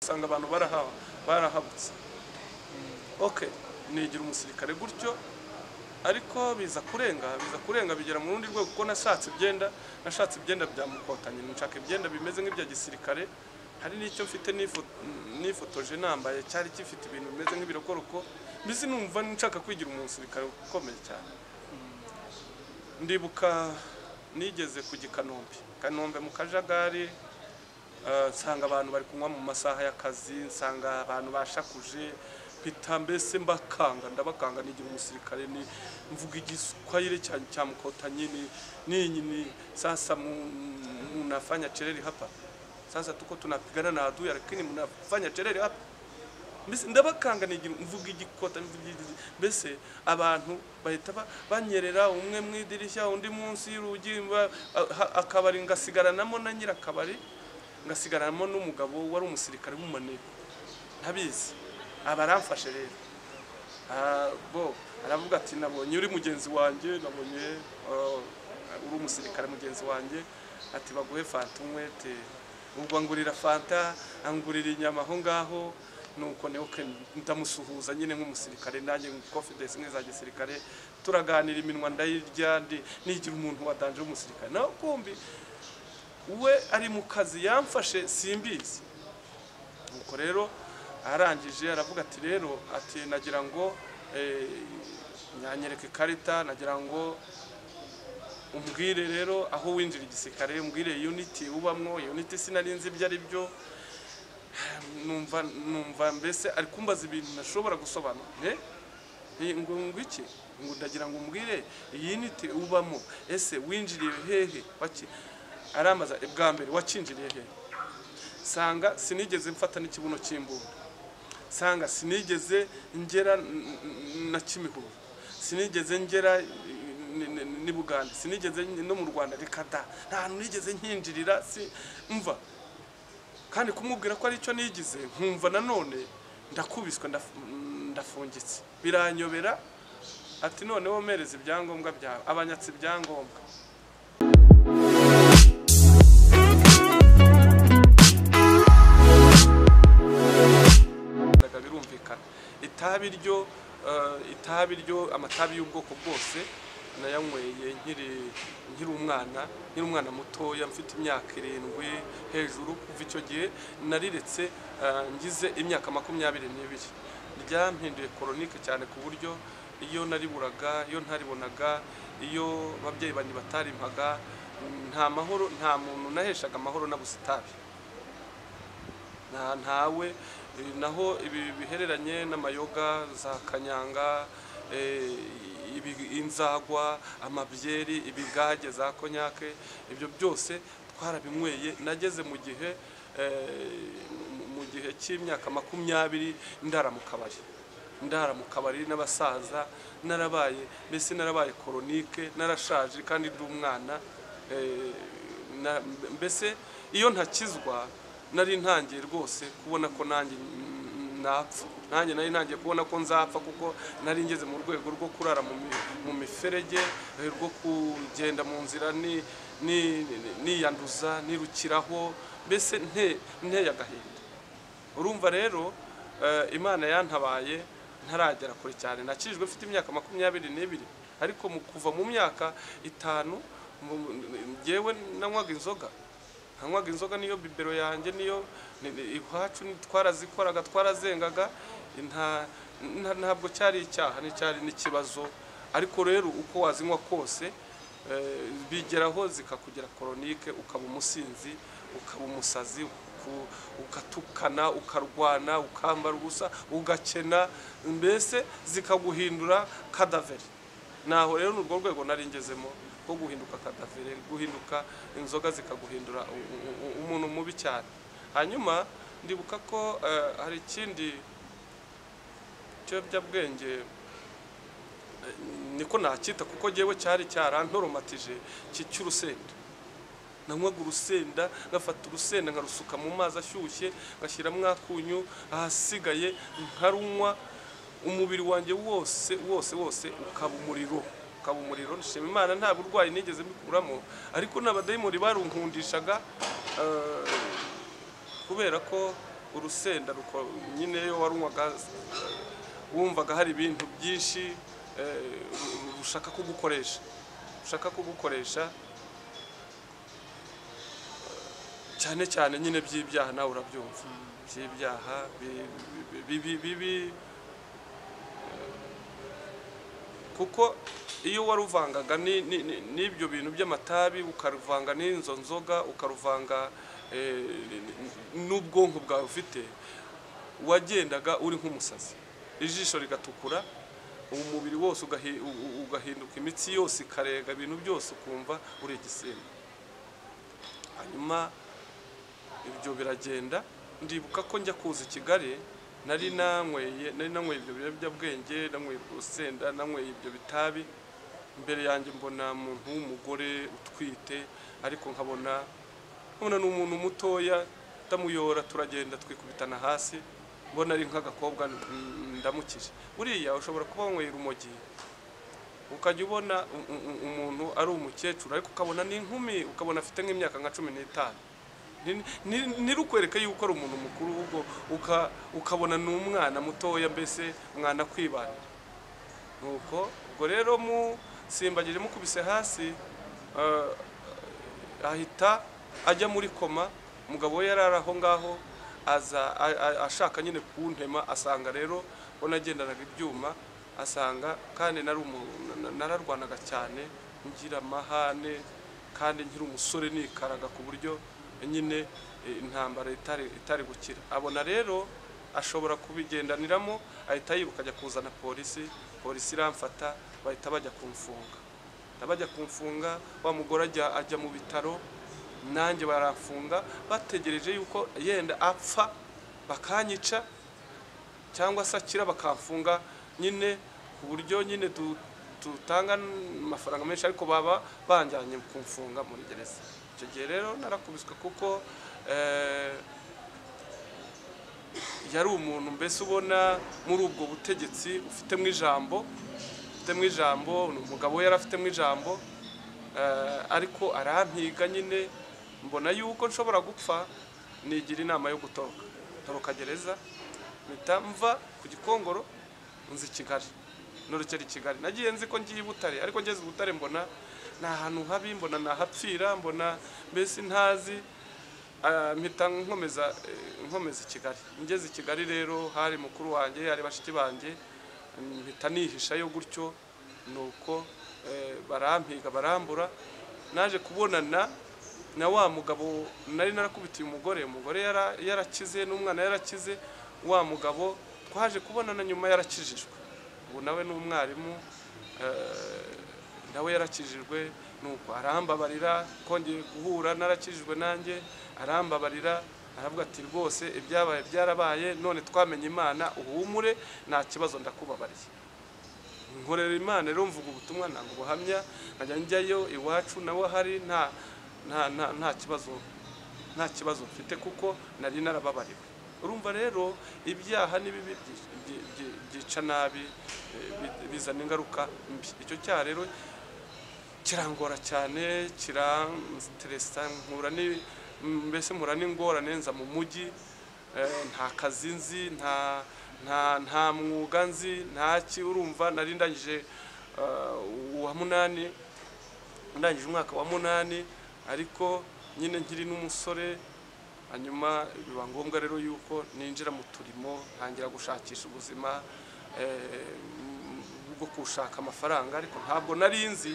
usanga abantu barahabutse. Okay, nigira umusirikare gutyo, ariko biza kurenga bigera mu rundi rwego kuko nashatse ibyenda bya Mukotanyi, nshaka ibyenda bimeze nk'ibya gisirikare. Hari n'icyo mfite nifotoje nambaye cyari gifite ibintu bimeze nk'ibirokoroko, bizi numva nshaka kwigira umusirikare ukomeye cyane. Ndibuka nigeze ku Kanombe mu Kajagari, nsanga abantu bari kunywa mu masaha y'akazi, nsanga abantu bashakuje, mpita mbese ndabakanga nigira umusirikare, ni mvuga igiswahili cya Mukotanyi, ni sasa mnafanya chereri hapa, sasa tuko tunapigana na adui lakini mnafanya chereri hapa. Mbese ndabakanga nigira mvuga igikota, mbese abantu bahita banyerera, umwe mwidirishya undi munsi y'urugi, akabari ngasigaranamo na nyira akabari, ngasigaranamo n'umugabo wari umusirikare mu maneko ntabizi, abaramfashe rero. Bo aravuga ati nabonye uri mugenzi wanjye, nabonye uri umusirikare mugenzi wanjye, ati baguhe fanta umwete. Ubwo ngurira fanta, angurira inyama aho ngaho, nuko neoke ndamusuhuza nyine nk'umusirikare, nanjye confidence nk'iza gisirikare, turaganira iminwa ndayirya, nigira umuntu wadanje umusirikare. Naho kumbi we ari mu kazi yamfashe simbizi. Nuko rero arangije aravuga ati rero ati nagira ngo nyanyereke karita, nagira ngo umbwire rero aho winjira igisirikare, umbwire unity ubamwo. Unity sinarinzi ibyo ari byo, numva mbese ari kumbaza ibintu nashobora gusobanura. Ngo iki ngo ndagira ngo umbwire unity ubamo, ese winjiriye hehe baki. Aramaza bwa mbere wacinjiriye hehe. Sanga sinigeze mfata n'ikibuno cy'imbunda, sanga sinigeze ngera na Kimihurura, sinigeze ngera ni Buganda, sinigeze no mu Rwanda rikada, nta nigeze nkinjirira mva. Kandi kumubwira ko ari cyo nigize, nkumva nanone ndakubiswe ndafungitse, biranyobera. Ati none womereza ibyangombwa byawe, abanyatsi ibyangombwa. Birumvikana itabi ryo amatabi y'ubwoko bwose nayanyweye nkiri umwana mutoya, mfite imyaka 7 hejuru. Kuva icyo gihe nariretse ngize imyaka 22. Ryampinduye chronique cyane ku buryo iyo nariburaga, iyo ntaribonaga, iyo babyeyi bandi batarimpaga, nta mahoro, nta muntu naheshaga amahoro na busitabi ntawe. Naho ibi bihereranye n'amayoga za kanyanga, inzagwa, amabyeri, ibigage za konyake, ibyo byose twarabinyweye. Nageze mu gihe cy'imyaka 20 ndara mu kabari n'abasaza, narabaye chronique, narashaje kandi ndi umwana. Mbese iyo ntakizwa nari ntangiye rwose kubona ko nanjye napfa, nanjye nari ntangiye kubona ko nzapfa, kuko nari ngeze mu rwego rwo kurara mu miferege, rwo kugenda mu nzira niyanduza nirukiraho, mbese nteye agahinda. Urumva rero Imana yantabaye ntaragera kure cyane. Nakijwe mfite imyaka 22, ariko mu kuva mu myaka 5 ngewe nanywaga inzoga, niyo bibero yanjye, niyo iwacu twarazikoraga, twarazengaga. Ntabwo cyari icyaha, cyari n'ikibazo. Ariko rero uko wazinywa kose bigeraho zikakugera chronique, ukaba umusinzi, ukaba umusazi, ugatukana, ukarwana, ukambara ubusa, ugakena, mbese zikaguhindura kadaveri. Naho rero n'urwo rwego nari ngezemo ko guhinduka kadaveri, guhinduka inzoga zikaguhindura umuntu mubi cyane. Hanyuma ndibuka ko hari ikindi cy'abyabwenge niko nakita, kuko jewe cyari cyarantoromatije cy'urusenda. Nanywaga urusenda, ngafata urusenda nkarusuka mu mazi ashyushye, ngashyiramo akunyu, ahasigaye nkarunywa, umubiri wanjye wose ukaba umuriro. Nshima Imana nta burwayi nigeze mbikuramo, ariko n'abadayimoni barunkundishaga kubera ko urusenda nyine yo warunywaga wumvaga hari ibintu byinshi ushaka kugukoresha cyane cyane nyine by'ibyaha nawe urabyumva by'ibyaha bibi kuko iyo waruvangaga n'ibyo bintu by'amatabi ukaruvanga n'inzo nzoga ukaruvanga n'ubwonko bwawe ufite wagendaga uri nk'umusazi ijisho rigatukura umubiri wose ugahinduka imitsi yose ikarega ibintu byose ukumva uri igisimba hanyuma ibyo biragenda ndibuka ko njya kuza i Kigali nari nanyweye ibyo biyobyabwenge nanyweye urusenda nanyweye ibyo bitabi imbere yanjye mbona umuntu w'umugore utwite ariko nkabona n'umuntu mutoya ndamuyora turagenda twikubitana hasi mbona ari nk'agakobwa ndamukije buriya ushobora kuba wanyweye urumogi ukajya ubona umuntu ari umukecuru ariko ukabona n'inkumi ukabona afite nk'imyaka nka 15 nirukwereka yuko ari umuntu mukuru ubwo ukabona n'umwana mutoya mbese mwana kwibanira nuko ubwo rero musimbagije mukubise hasi ahita ajya muri koma umugabo we yarara aho ngaho aza ashaka nyine kuntema asanga rero bonagendanaga ibyuma asanga kandi nararwanaga cyane ngira amahane kandi ngira umusore nikaraga ku buryo nyine intambara itari gukira abona rero ashobora kubigendaniramo ahita yiruka ajya kuzana polisi iramfata bahita bajya kumfunga wa mugore ajya mu bitaro nanjye barafunga bategereje yuko yenda apfa bakanyica cyangwa se akira bakamfunga nyine ku buryo nyine tutanga amafaranga menshi ariko baba banjyanye kumfunga muri gereza icyo gihe rero narakubiswe kuko yari umuntu mbese ubona muri ubwo butegetsi ufitemo ijambo umugabo we yarafitemo ijambo ariko arampiga nyine mbona yuko nshobora gupfa nigira inama yo gutoroka gereza mpita mva ku Gikongoro nzi Kigali n'urukeri Kigali nagiye nzi ko ngiye Butare ariko ngeze Butare mbona nta hantu habi mbona nahapfira mbona mbese ntazi mpita nkomeza Kigali ngeze Kigali rero hari mukuru wanjye hari bashiki banjye mpita nihishayo gutyo nuko barampiga barambura naje kubonana na wa mugabo nari narakubitiye umugore yarakize n'umwana yarakize wa mugabo twaje kubonana nyuma yarakijijwe ubu nawe n'umwarimu nawe yarakijijwe nuko arambabarira kongeye guhura narakijijwe nanjye arambabarira aravuga ati rwose ibyabaye byarabaye none twamenye Imana uhumure nta kibazo ndakubabariye nkorera Imana rero mvuga ubutumwa nanga ubuhamya najya njyayo iwacu nawe hari nta kibazo mfite kuko nari narababariwe urumva rero ibyaha n'ibibi byica nabi bizana ingaruka mbi icyo cyaha rero kirangora cyane kiranstressa mbese mpura n'ingorane nza mu mujyi nta kazi nzi nta mwuga nzi ntaki urumva nari ndangije ndangije umwaka wa 8 ariko nyine nkiri n'umusore hanyuma biba ngombwa rero yuko ninjira mu turimo ntangira gushakisha ubuzima bwo gushaka amafaranga ariko ntabwo nari nzi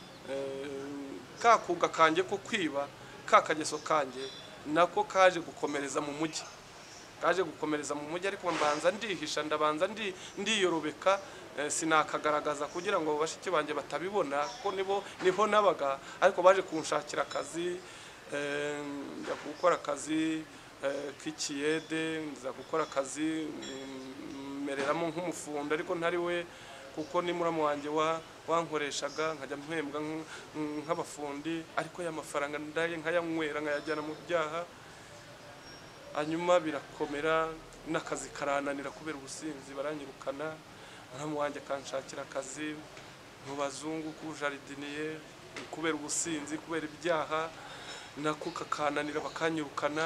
kakuga kanjye ko kwiba kakageso kanjye nako kaje gukomereza mu mujyi ariko mbanza ndihisha ndabanza ndiyorobeka sinakagaragaza kugira ngo bashiki banje batabibona ko niho nabaga ariko baje kunshakira akazi njya gukora akazi k'ikiyede nza gukora akazi mereramo nk'umufundo ariko ntari we kuko ni muramu wanjye wankoreshaga nkajya mpembwa nk'abafundi ariko y'amafaranga ndaye nkayanywera nkayajyana mu byaha hanyuma birakomera n'akazi karananira kubera ubusinzi baranyirukana muramu wanjye kanshakira akazi mu bazungu k'ubujaridiniye kubera ubusinzi kubera ibyaha nako kakananira bakanyirukana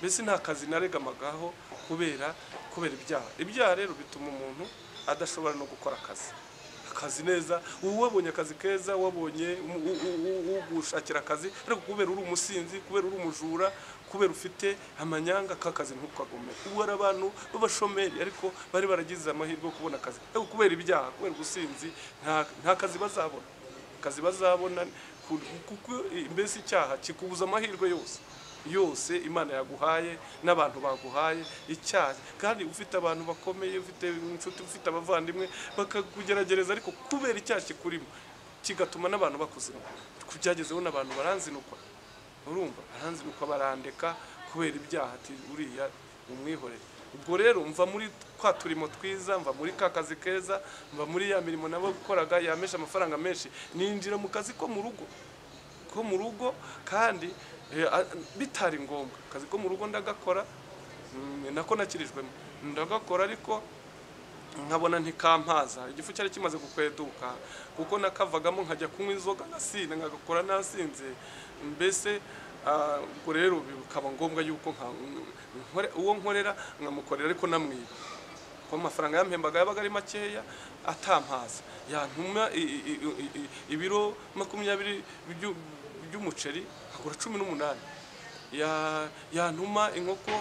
mbese nta kazi naregamagaho kubera ibyaha rero bituma umuntu adashobora no gukora akazi neza. Wabonye akazi keza, wabonye ugushakira akazi, ariko kubera uri umusinzi, kubera uri umujura, kubera ufite amanyanga, kakazi ntukagome. Ubu ari abantu b'abashomeri ariko bari baragize amahirwe yo kubona akazi, ariko kubera ibyaha, kubera ubusinzi nta kazi bazabona, kuko mbese icyaha kikubuza amahirwe yose Imana yaguhaye n'abantu baguhaye. Icyaha kandi ufite abantu bakomeye, ufite inshuti, ufite abavandimwe bakakugeragereza, ariko kubera icyaha kikurimo kigatuma n'abantu bakuzima. Kujyagezeho n'abantu baranzinukwa, urumva baranzinukwa, barandeka kubera ibyaha, ati uriya umwihorere. Ubwo rero mva muri kwa turimo twiza, mva muri ka kazi keza, mva muri ya mirimo nabo gukoraga yamesha amafaranga menshi, ninjira mu kazi ko mu rugo kandi bitari ngombwa. Akazi ko mu rugo ndagakora, nako nakirijwemo ndagakora, ariko nkabona ntikampaza. Igifu cyari kimaze gukweduka, kuko nakavagamo nkajya kunywa inzoga nasina, ngagakora nasinze. Mbese ubwo rero bikaba ngombwa yuko uwo nkorera nkamukorera, ariko namwiba, ko amafaranga yampembaga yabaga ari makeya atampaza. Yantuma ibiro 20 by'umuceri nkagura 18, yantuma inkoko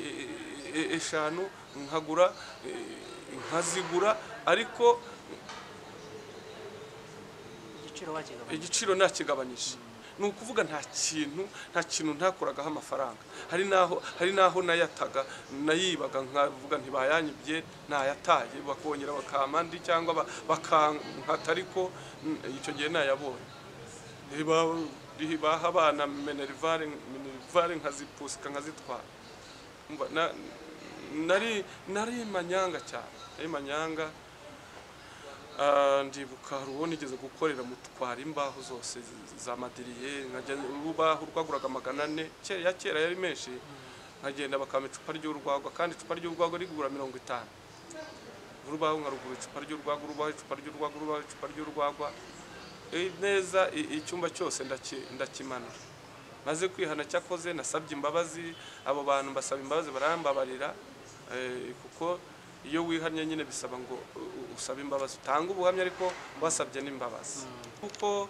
5 nkazigura, ariko igiciro nakigabanyije. Ni ukuvuga nta kintu ntakoragaho amafaranga. Hari naho nayataga, nayibaga, nkavuga ntibayanyibye, nayataye, bakongera bakamandi cyangwa bakankata, ariko icyo gihe nayabonye. Baha abana minerivare nkazipusika nkazitwara. Nari manyanga cyane, ndibuka ruwo nigeze gukorera mutwara imbaho zose za madiriye, nkajya urubaho rwaguraga 400, kera yari menshi, nkagenda bakama icupa ry'urwagwa, kandi icupa ry'urwagwa rigura 50. Urubaho nkarugura icupa ry'urwagwa, neza icyumba cyose ndakimanura. Maze kwihana cyakoze nasabye imbabazi, abo bantu mbasaba imbabazi barambabarira, kuko iyo wihanye nyine bisaba ngo usaba imbabazi, utanga ubuhamya ariko wasabye n'imbabazi. Kuko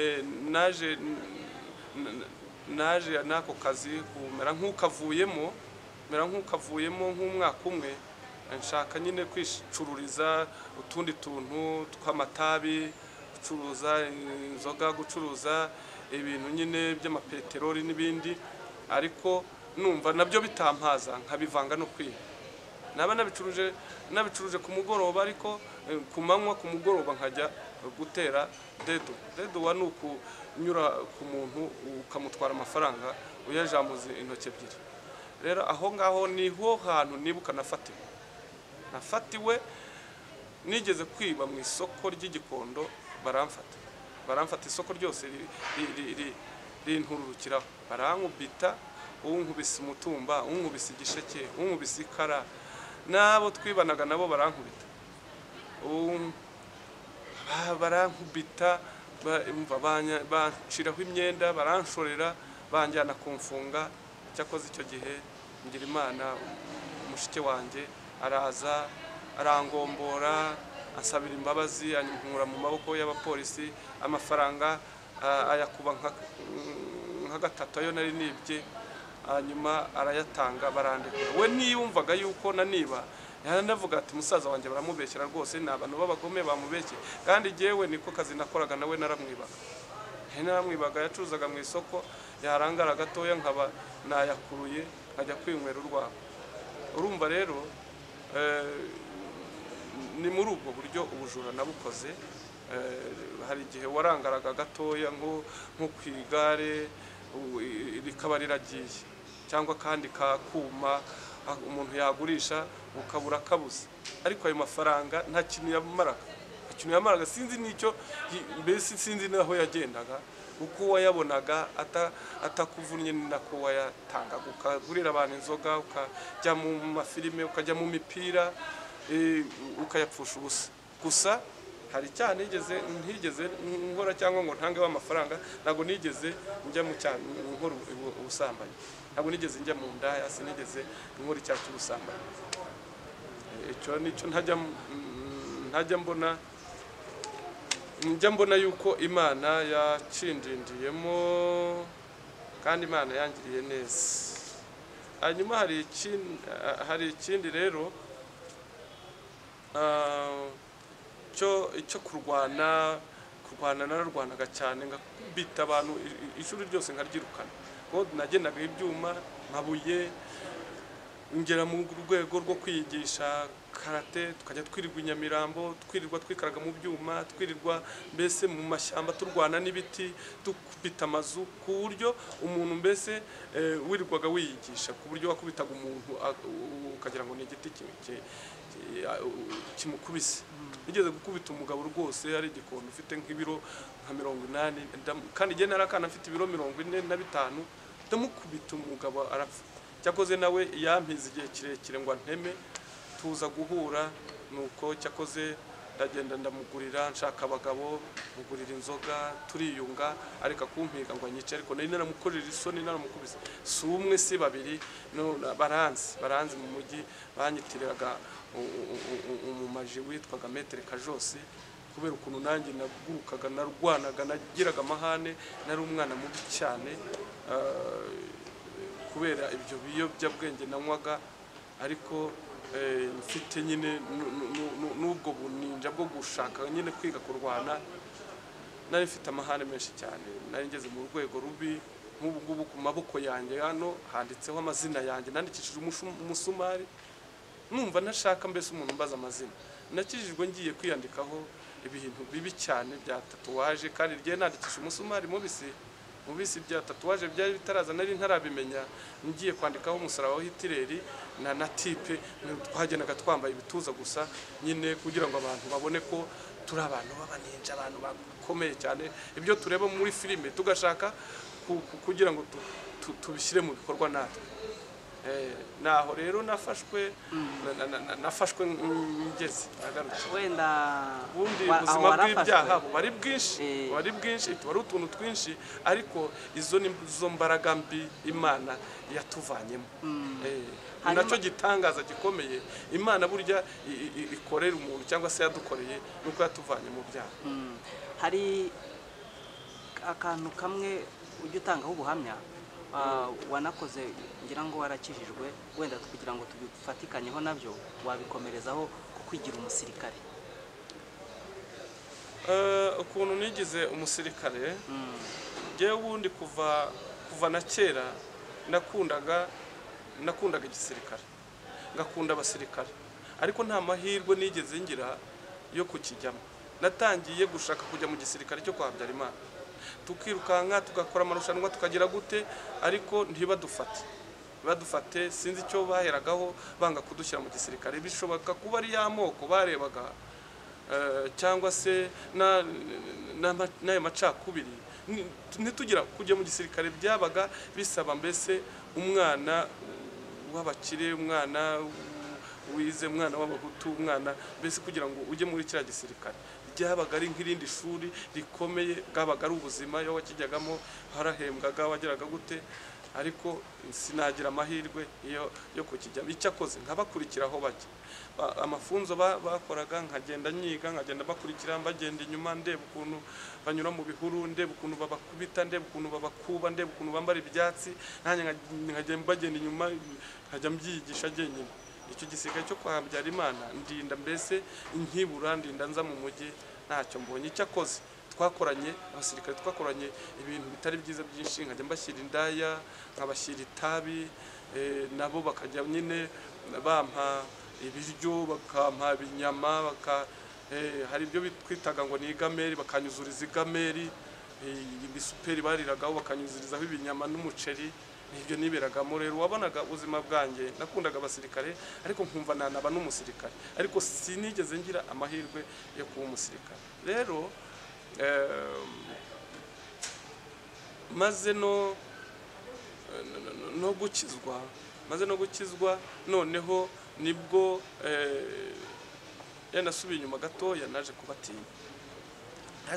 naje nako kazi kumera nk'ukavuyemo nk'umwaka umwe, nshaka nyine kwicururiza utundi tuntu tw'amatabi, gucuruza inzoga, gucuruza ibintu nyine by'amapeteroli n'ibindi, ariko numva nabyo bitampaza, nkabivanga no kwiba. Naba nabicuruje ku mugoroba, ariko ku manywa, ku mugoroba nkajya gutera dedo wa nuko nyura ku muntu ukamutwara amafaranga uyajamuze intoki ebyiri. Rero aho ngaho niho hantu nibuka nafatiwe, nigeze kwiba mu isoko ry'Igikondo, baramfata isoko ryose rintururukiraho, barankubita, unkubise umutumba, unkubise igisheke, unkubise ikara, nabo twibanaga nabo barankubita, barankubita, banciraho imyenda, baranshorera, banjyana kumfunga. Cyakoze icyo gihe ngira Imana, umushike wanjye araza arangombora, ansabira imbabazi, anyura mu maboko y'abapolisi, amafaranga ayakuba nka 3 ayo nari nibye, hanyuma arayatanga, barandekura. We niyumvaga yuko naniba, yanavuga ati musaza wanjye baramubeshyera rwose, ni abantu b'abagome bamubeshye. Kandi jewe niko kazi nakoraga, nawe naramwibaga, yacuruzaga mu isoko, yarangara gatoya nkaba nayakuruye, nkajya kwinywera urwabo. Urumva rero ni muri ubwo buryo ubujura nabukoze. Hari igihe warangaraga gatoya nko kwigare rikaba riragiye, cyangwa kandi kakuma umuntu yagurisha ukabura kabuze, ariko ayo mafaranga nta kintu yamaraga, sinzi nicyo, mbese sinzi naho yagendaga, uko wayabonaga atakuvunnye nako wayatangaga, ukagurira abantu inzoga, ukajya mu mafilime, ukajya mu mipira, ukayapfusha ubusa. Gusa hari cyane ntigeze nkora cyangwa ngo ntange amafaranga, ntago nigeze njya mu cyane nkora ubusambanyi, ntabwo nigeze njya mu ndaya, sinigeze nkora icyaha cy'ubusambanyi. Icyo nicyo ntajya mbona, njya mbona yuko Imana yacindindiyemo kandi Imana yangiriye neza. Hanyuma hari ikindi rero cyo kurwana nararwanaga cyane, ngakubita abantu ishuri ryose nkaryirukana, ko nagendaga ibyuma nkabuye, ngera mu rwego rwo kwigisha karate, tukajya twirirwa i Nyamirambo, twirirwa twikaraga mu byuma, twirirwa mbese mu mashyamba turwana n'ibiti, dukubita amazu, ku buryo umuntu mbese wirirwaga wiyigisha, ku buryo wakubitaga umuntu ukagira ngo ni igiti kimukubise. Nigeze gukubita umugabo rwose ari igikondo ufite nk'ibiro nka 80, kandi igihe narakana afite ibiro 45, ndamukubita umugabo arapfa. Cyakoze nawe yampize igihe kirekire ngo anteme, tuza guhura, nuko cyakoze ndagenda ndamugurira, nshaka abagabo, mugurira inzoga, turiyunga, areka kumpiga ngo anyice, ariko nari naramukorera isoni, naramukubise. Si umwe si babiri, baranzi mu mujyi banyitiraga umumaji witwaga Metere Kajosi, kubera ukuntu nanjye nagurukaga, narwanaga, nagiraga amahane, nari umwana mubi cyane, kubera ibyo biyobyabwenge nanywaga, ariko mfite nyine n'ubwo buninja bwo gushaka nyine kwiga kurwana, nari mfite amahane menshi cyane, nari ngeze mu rwego rubi. Nk'ubu ngubu ku maboko yanjye hano handitseho amazina yanjye, nandikishije umusumari, numva ntashaka mbese umuntu mbaza amazina. Nakijijwe ngiye kwiyandikaho ibintu bibi cyane bya tatuwaje, kandi rye nandikisha umusumari mubisi bya tatuwaje byari bitaraza, nari ntarabimenya. Ngiye kwandikaho umusaraba wa Hitler na type, twagenaga twambaye ibituza gusa nyine kugira ngo abantu babone ko turi abantu b'abaninja, abantu bakomeye cyane, ibyo tureba muri filime tugashaka kugira ngo tubishyire mu bikorwa natwe. Naho rero nafashwe ngeze nagarutse. Wenda ubundi ubuzima bw'ibyaha bari bwinshi, wari utuntu twinshi, ariko izo ni zo mbaraga mbi Imana yatuvanyemo. Nacyo gitangaza gikomeye Imana burya ikorera umuntu, cyangwa se yadukoreye, nuko yatuvanye mu byaha. Hari akantu kamwe ujya utangaho ubuhamya wanakoze, ngira ngo warakijijwe, wenda kugira ngo tubifatikanyeho nabyo, wabikomerezaho ku kwigira umusirikare. Ukuntu nigize umusirikare, ngewe ubundi kuva na kera nakundaga igisirikare, ngakunda abasirikare, ariko nta mahirwe nigeze ngira yo kukijyamo. Natangiye gushaka kujya mu gisirikare cyo kwa Habyarimana, tukirukanka tugakora amarushanwa tukagira gute, ariko ntibadufate. Sinzi icyo baheragaho banga kudushyira mu gisirikare. Bishoboka kuba ari y'amoko barebaga, cyangwa se n'ayo macakubiri, ntitugira kujya mu gisirikare. Byabaga bisaba mbese umwana w'abakire, umwana wize, umwana w'abahutu, umwana mbese kugira ngo ujye muri kiriya gisirikare byabaga ari nk'irindi shuri rikomeye, bwabaga ari ubuzima. Iyo wakijyagamo harahembwaga, wageraga gute, ariko sinagira amahirwe yo kukijyamo. Icyakoze nkabakurikiraho bajya amafunzo bakoraga, nkagenda nyiga, nkagenda bakurikira, mbagenda inyuma, ndeba ukuntu banyura mu bihuru, ndeba ukuntu babakubita, ndeba ukuntu babakuba, ndeba ukuntu bambara ibyatsi, nanjye nkagenda bagenda inyuma, nkajya mbyigisha jyenyine. Icyo gisirikare cyo kwa Habyarimana ndinda mbese nkibura, ndinda nza mu mujyi ntacyo mbonye. Icyakoze twakoranye, abasirikare twakoranye ibintu bitari byiza byinshi, nkajya mbashyira indaya, nkabashyira itabi, nabo bakajya nyine bampa ibiryo, bakampa inyama, hari ibyo twitaga ngo ni igameri, bakanyuzuriza igameri, ibisuperi bariragaho bakanyuzurizaho ibinyama n'umuceri. Ibyo niberagamo. Rero wabonaga ubuzima bwanjye, nakundaga abasirikare, ariko nkumva nanaba n'umusirikare, ariko sinigeze ngira amahirwe yo kuba umusirikare. Rero maze no gukizwa, noneho nibwo nasubiye inyuma gatoya, naje kubatinya.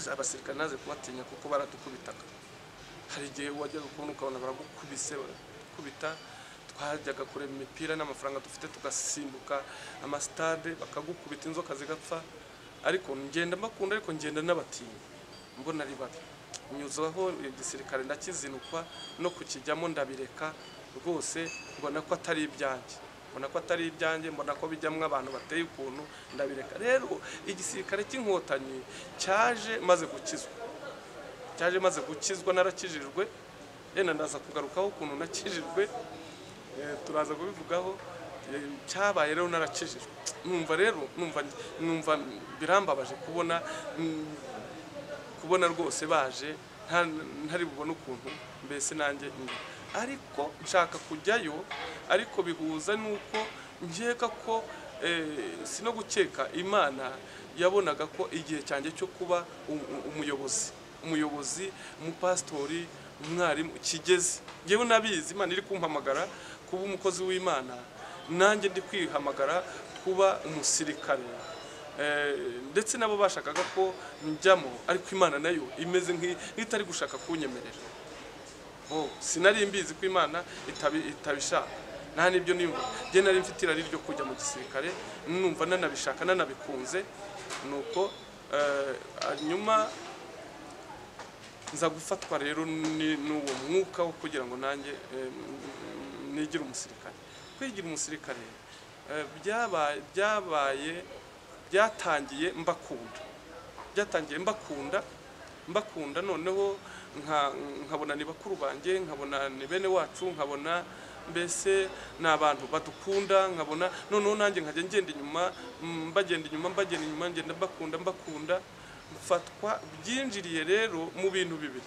Abasirikare naje kubatinya kuko baradukubitaga. Hari igihe wajyaga kubona ukabona baragukubise, bakagukubita, twajyaga kureba imipira n'amafaranga dufite tugasimbuka amasitade bakagukubita inzoka zigapfa, ariko ngenda mbakunda, ariko ngenda n'abatinya, mbona ari babi. Nyuzaho igisirikare ndakizinukwa no kukijyamo ndabireka rwose, mbona ko atari ibyanjye, mbona ko bijyamwe abantu bateye ukuntu, ndabireka. Rero igisirikare cy'inkotanyi cyaje maze gukizwa, narakijijwe, yenda ndaza kugarukaho ukuntu nakijijwe, turaza kubivugaho. Cyabaye rero narakijijwe, numva birambabaje kubona rwose baje ntari bubone ukuntu mbese nanjye, ariko nshaka kujyayo, ariko bihuza nuko nkeka ko sino gukeka, Imana yabonaga ko igihe cyanjye cyo kuba umuyobozi, umupasitori, umwarimu kigeze. Ngewe nabizi Imana iri kumpamagara kuba umukozi w'Imana, nanjye ndi kwihamagara kuba umusirikare, ndetse nabo bashakaga ko njyamo, ariko Imana nayo imeze nk'itari gushaka kunyemerera. Sinari mbizi ko Imana itabishaka, nta nibyo nimba njye nari mfite irari ryo kujya mu gisirikare, numva nanabishaka nanabikunze, nuko nyuma nza gufatwa rero n'uwo mwuka wo kugira ngo nanjye nigire umusirikare. Kwigira umusirikare byatangiye mbakunda, noneho nkabona ni bakuru banjye, nkabona ni bene wacu, nkabona mbese ni abantu badukunda, nkabona noneho nanjye nkajya ngenda inyuma, ngenda mbakunda. Mfatwa byinjiriye rero mu bintu bibiri,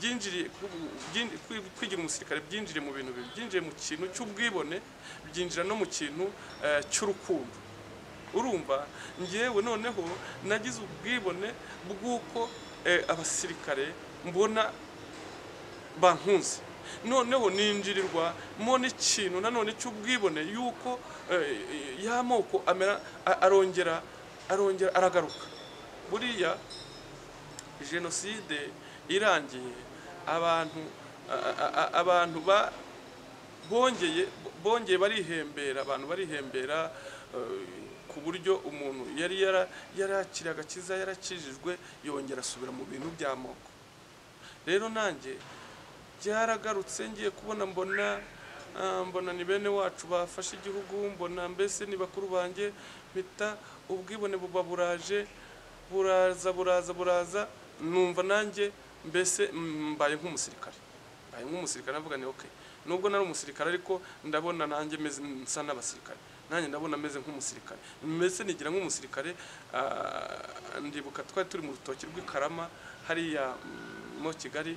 kwigira umusirikare byinjiriye mu bintu bibiri, byinjiye mu kintu cy'ubwibone, byinjira no mu kintu cy'urukundo. Urumva, ngewe noneho nagize ubwibone bw'uko abasirikare mbona bankunze, noneho ninjirirwa mo n'ikintu nanone cy'ubwibone yuko y'amoko arongera aragaruka. Buriya jenoside irangiye, abantu bongeye barihembera, ku buryo umuntu yari yarakiriye agakiza, yarakijijwe, yongera asubira mu bintu by'amoko. Rero nanjye byaragarutse, ngiye kubona mbona ni bene wacu bafashe igihugu, mbona mbese ni bakuru banjye, mpita ubwibone buba buraza, numva nanjye mbese mbaye nk'umusirikare, navuga ni okay, nubwo nari umusirikare ariko ndabona nanjye meze nsa n'abasirikare, nanjye ndabona meze nk'umusirikare, mbese nigira nk'umusirikare. Ndibuka twari turi mu rutoki rw'ikarama hariya mu Kigali,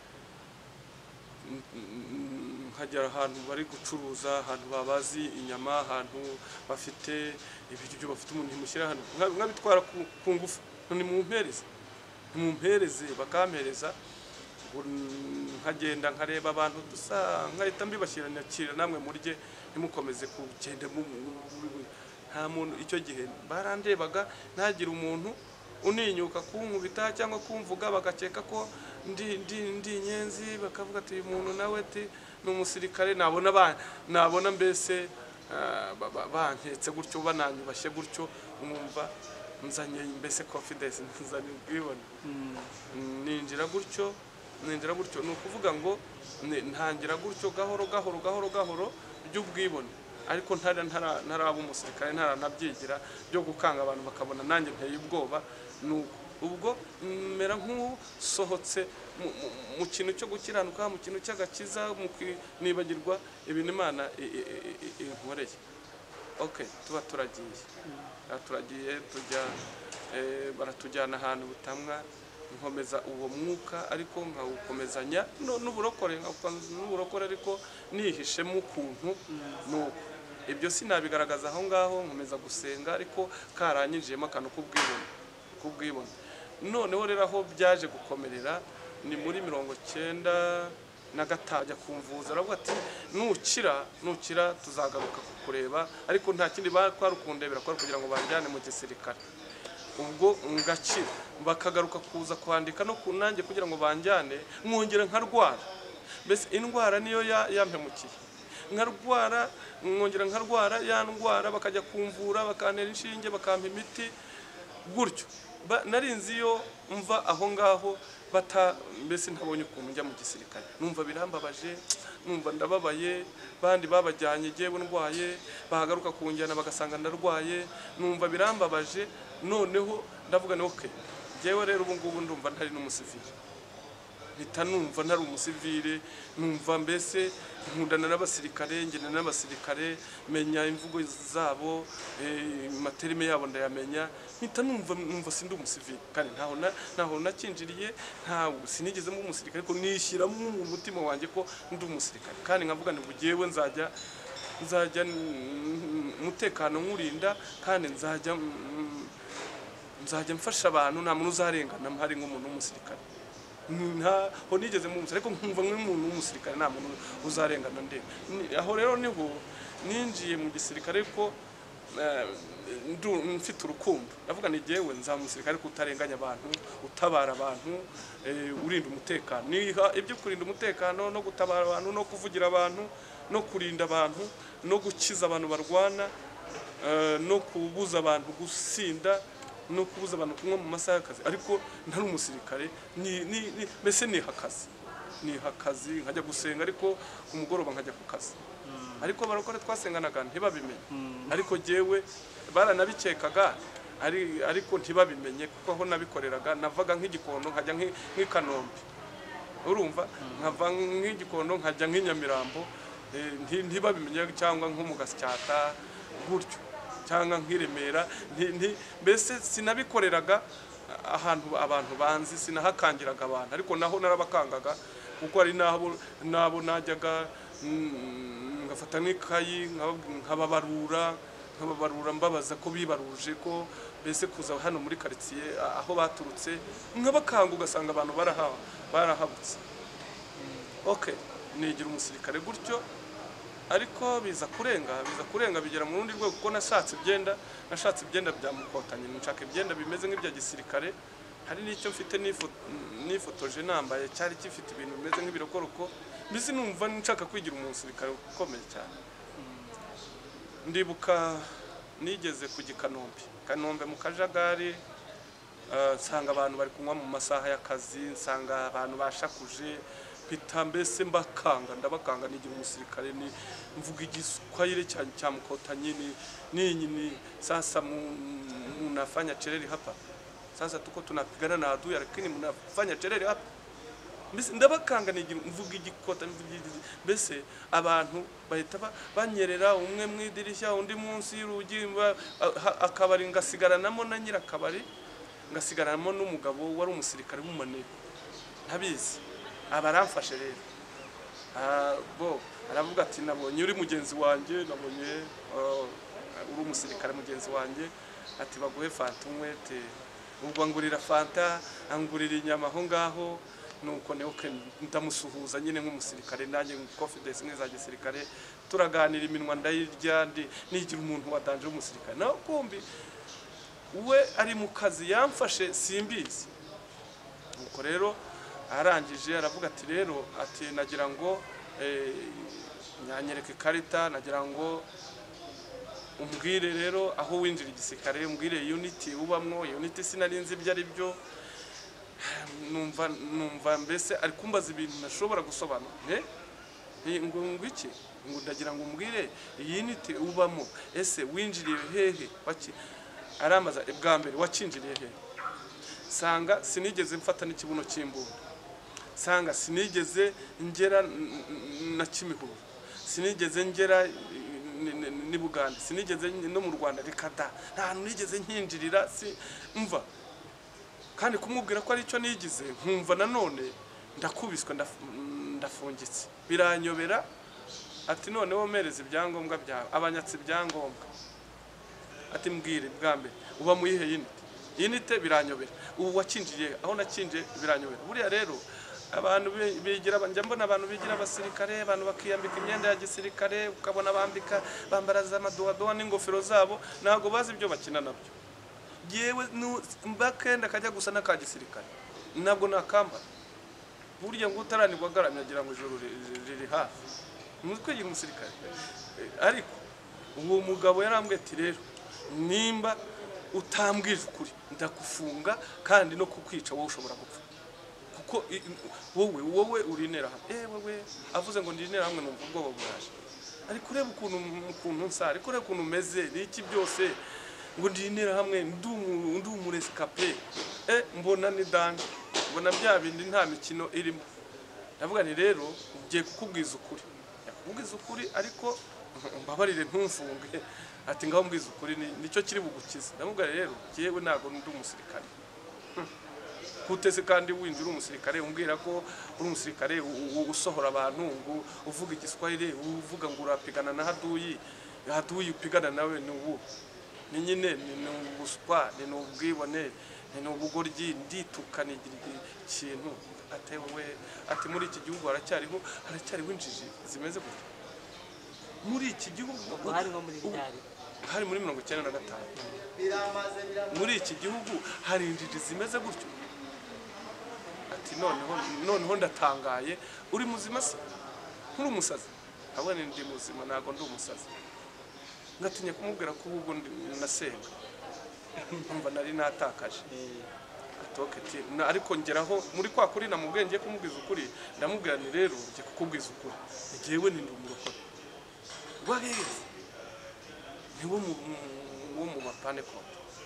nkagera ahantu bari gucuruza, ahantu babazi inyama, ahantu bafite ibiryo, bafite umuntu mushyira hano, nkabitwara ku ngufu, nimumpereze bakampereza, nkagenda nkareba abantu dusa, nkahita mbibashyira namwe murye, ntimukomeze kugenda. Nta muntu icyo gihe barandebaga, ntagire umuntu uninyuka kunkubita cyangwa kumvuga, bagakeka ko ndi inyenzi, bakavuga ati uyu muntu nawe ni umusirikare. Nabona mbese banketse gutyo, bananyubashye gutyo, mwumva nzanye mbese confidence, nzanye ubwibone, ninjira gutyo. Ni ukuvuga ngo ntangira gutyo gahoro by'ubwibone, ariko ntaraba umusirikare, ntaranabyigira byo gukanga abantu bakabona nanjye nteye ubwoba. Ubwo mera nk'usohotse mu kintu cyo gukiranuka, mu kintu cy'agakiza, nibagirwa ibintu Imana inkoreye. Tuba turagiye baratujyana ahantu butamwa, nkomeza uwo mwuka, ariko nkawukomezanya n'uburokore, ariko nihishemo ukuntu. Nuko ibyo sinabigaragaza aho ngaho, nkomeza gusenga, ariko karanyinjiyemo akantu k'ubwibone. Noneho rero aho byaje gukomerera ni muri 1995, ajya kumvuza, aravuga ati nukira tuzagaruka kukureba, ariko nta kindi bakwarukundebera kugira ngo banjyane mu gisirikare. Ubwo ngakira, bakagaruka kuza kwandika no kunange kugira ngo banjyane, mwongera nkarwara, mbese indwara niyo yampemukiye, nkarwara nkongera nkarwara ya ndwara, bakajya kumvura bakantera inshinge bakampa imiti gutyo. Narinzi yo mva aho ngaho mbese ntabonye ukuntu njya mu gisirikare, numva birambabaje, numva ndababaye, bandi babajyanye jewe ndwaye, bahagaruka kunjyana bagasanga ndarwaye, numva birambabaje. Noneho ndavuga ni okay, jewe rero ubu ngubu ndumva ntari n'umusivile, bita numva ntari umusivile, numva mbese nkundana n'abasirikare, ngena n'abasirikare, menya imvugo zabo, materime yabo ndayamenya, mpita numva sindi umusivile, kandi ntaho nakinjiriye, ntaho sinigeze mu umusirikare, ko nishyiramo mu mutima wanjye ko ndi umusirikare, kandi nkavuga ngo jewe nzajya umutekano nkurinda, kandi nzajya mfasha abantu, nta muntu uzarengana mpari nk'umuntu w'umusirikare. Ntaho nigeze mu umusirikare, ariko nkumva nk'umuntu w'umusirikare nta muntu uzarengana nde. Aho rero niho ninjiye mu gisirikare ko mfite urukundo, ndavuga ni jewe nza umusirikare kutarenganya abantu, utabara abantu, urinda umutekano. Niha ibyo kurinda umutekano no gutabara abantu no kuvugira abantu no kurinda abantu no gukiza abantu barwana, no kubuza abantu gusinda, no kubuza abantu kunywa mu masaha y'akazi. Ariko ntari umusirikare, mbese niha akazi nkajya gusenga, ariko ku mugoroba nkajya ku kazi. Ariko barokore twasenganaga ntibabimenye, ariko jewe baranabikekaga, ariko ntibabimenye, kuko aho nabikoreraga navaga nk'Igikondo nkajya nk'Ikanombe, urumva, nkava nk'Igikondo nkajya nk'Inyamirambo, ntibabimenye, cyangwa nko mu Gasyata gutyo, cyangwa nk'Iremera, mbese sinabikoreraga ahantu abantu banzi, sinahakangiraga abantu, ariko naho narabakangaga, kuko ari nabo najyaga ngafata n'ikayi nkababarura mbabaza ko bibaruje, ko mbese kuza hano muri quartier aho baturutse, nkabakanga ugasanga abantu barahabutse. Okay, nigira umusirikare gutyo, ariko biza kurenga bigera mu rundi rwego, kuko nashatse ibyenda bya Mukotanye, nshaka ibyenda bimeze nk'ibya gisirikare. Hari n'icyo mfite nifotoje nambaye, cyari gifite ibintu bimeze nk'ibirokoroko, mbese numva nshaka kwigira umusirikare ukomeye cyane. Ndibuka nigeze ku Kanombe mu kajagari, nsanga abantu bari kunywa mu masaha y'akazi, nsanga abantu bashakuje, mpita mbese ndabakanga nigira umusirikare, mvuga Igiswahili cya Mukotanye, ni sasa mnafanya chereri hapa, sasa tuko tunapigana na adui, lakini mnafanya chereri hapa. Mbese ndabakanga nigira mvuga Igikota, mbese abantu bahita banyerera, umwe mu idirishya undi munsi y'urugi, akabari ngasigaranamo na nyirakabari, ngasigaranamo n'umugabo wari umusirikare w'umuneko ntabizi. Abaramfashe rero, aravuga ati nabonye uri mugenzi wanjye, nabonye uri umusirikare mugenzi wanjye, ati baguhe fanta unywe, ubwo angurira fanta, angurira inyama aho ngaho. Nuko ndamusuhuza nyine nk'umusirikare, nanjye confidence nk'iza gisirikare, turaganira iminwa ndayirya, nigira umuntu wadanje w'umusirikare. Naho kumbi we ari mu kazi yamfashe simbizi. Nuko rero arangije aravuga ati rero, ati nagira ngo nyanyereke ikarita, nagira ngo umbwire rero aho winjira igisirikare, umbwire unity ubamwo. Unity sinarinzi ibyo ari byo, numva mbese ari kumbaza ibintu nashobora gusobanura. Ngo iki, ngo ndagira ngo umbwire unity ubamo, ese winjiriye hehe, waki aramaza bwa mbere wakinjiriye hehe. Sanga sinigeze mfata n'ikibuno cy'imbunda, sanga sinigeze ngera na Kimihurura, sinigeze ngera ni Buganda, sinigeze no mu Rwanda, rikada nta nigeze nkinjirira, mva kandi kumubwira ko ari cyo nigize, nkumva nanone ndakubiswe, ndafungitse, biranyobera. Ati none womereze ibyangombwa byawe, abanyatsi ibyangombwa, ati mbwire bwa mbere uba muyihe unity, biranyobera. Ubu wakinjiriye aho nakinje, biranyobera. Buriya rero abantu bigira, njya mbona abantu bigira abasirikare, abantu bakiyambika imyenda ya gisirikare, ukabona bambara za madoadoa n'ingofero zabo, ntago bazi ibyo bakina nabyo. Yewe mbakenda kajya gusa n'aka gisirikare, ntabwo nakambara. burya ngo utaranirwa agaramye agira ngo ijoro riri hafi umutwe y'umusirikare ariko uwo mugabo yarambwiye ati rero nimba utambwije ukuri ndakufunga kandi no kukwica wowe ushobora gupfa kuko wowe urinera hamwe wowe avuze ngo ndinera hamwe numva ubwoba buraje ariko ureba ukuntu nsa ariko ureba ukuntu meze n'iki byose ngo ndinera hamwe ndi umurescape mbona ni danje mbona bya bindi nta mikino irimo ndavuga ni rero ugiye kukubwiza ukuri yakubwiza ukuri ariko mbabarire ntumfunge ati ngaho mbwiza ukuri nicyo kiri bugukiza ndamubwira rero jewe nago ndi umusirikare kutese kandi winjira umusirikare umbwira ko uri umusirikare usohora abantu ngo uvuga igiswahili uvuga ngo urapigana na haduyi upigana nawe ni ubu ni nyine ni ubuswa ni ubwibone ni ubugoryi nditukanigira ikintu atewe ati muri iki gihugu haracyariho injiji zimeze gutya muri iki gihugu hari muri 95 muri iki gihugu hari injiji zimeze gutyo ati noneho ndatangaye uri muzima se nkuri umusazi ahubwo ndi muzima nago ndi umusazi ngatinya kumubwira ko ubwo nasenga numva nari natakaje atoketi ariko ngeraho muri kwa kuri namubwenge kumubwiza ukuri ndamubwira ni rero ngiye kukubwiza ukuri ngewe ni ndumurokore wageze ni wo mu bapane ko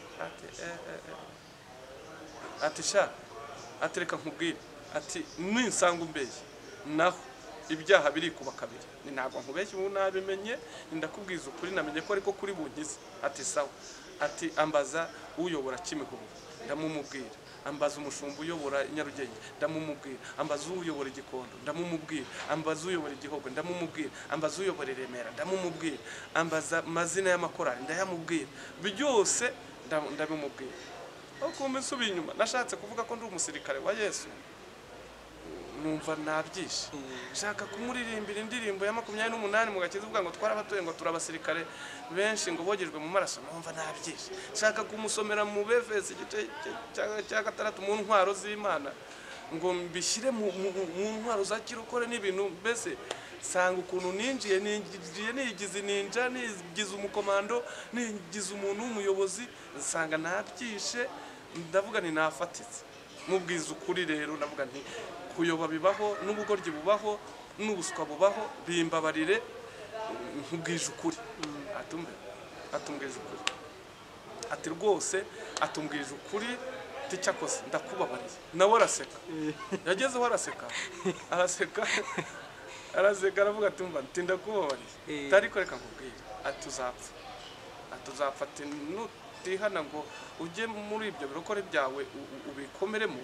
ati sha atereka nkubwire ati ninsanga umbeshye naho ibyaha biri kuba kabiri ni ntabwo nkubeshye ubu nabimenye ndakubwiza ukuri namenye ko ariko kuri bunkize ati sawa ati ambaza uyobora Kimihurura ndamumubwira ambaza umushumba uyobora Nyarugenge ndamumubwira ambaza uyobora Igikondo ndamumubwira ambaza uyobora Igihogo ndamumubwira ambaza uyobora Remera ndamumubwira ambaza mazina y'amakorari ndayamubwira byose ndabimubwira uko subiye inyuma nashatse kuvuga ko ndi umusirikare wa Yesu numva nabyishe shaka kumuririmbira indirimbo ya 28 mu gakiza uvuga ngo twarabatuye ngo turabasirikare benshi ngo bogejwe mu maraso numva nabyishe shaka kumusomera mu Befesi igice cya 6 mu ntwaro z'Imana ngo mbishyire mu ntwaro za kirokore n'ibintu mbese sanga ukuntu ninjiye nigize ninja nigize umukomando nigize umuntu w'umuyobozi sanga nabyishe ndavuga ni nafatitse mubwiza ukuri rero ndavuga nti kuyoba bibaho n'ubugoryi bubaho n'ubuswa bubaho bimbabarire nkubwije ukuri atumbwije ukuri ati rwose atumbwije ukuri ticyakoze ndakubabariye nawe araseka yagezeho araseka aravuga ati mba ndakubabariye ariko reka nkubwire atuzapfa ati nutihana ngo ujye muri ibyo birokore byawe ubikomeremo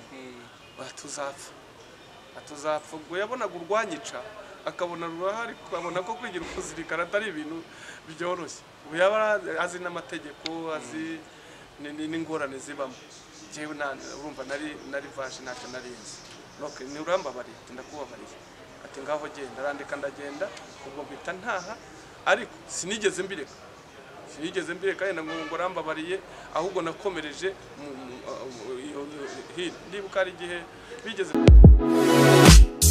atuzapfa ubwo yabonaga urwanyica akabona rurahari akabona ko kwigira umusirikare atari ibintu byoroshye ubu yaba azi n'amategeko azi n'ingorane zibamo jewe urumva nari vaje ntacyo narinzi noke ni urambabariye ndakubabariye ati ngaho genda arandika ndagenda ubwo mpita ntaha ariko sinigeze mbireka yenda ngo urambabariye ahubwo nakomereje ndibuka ari igihe bigeze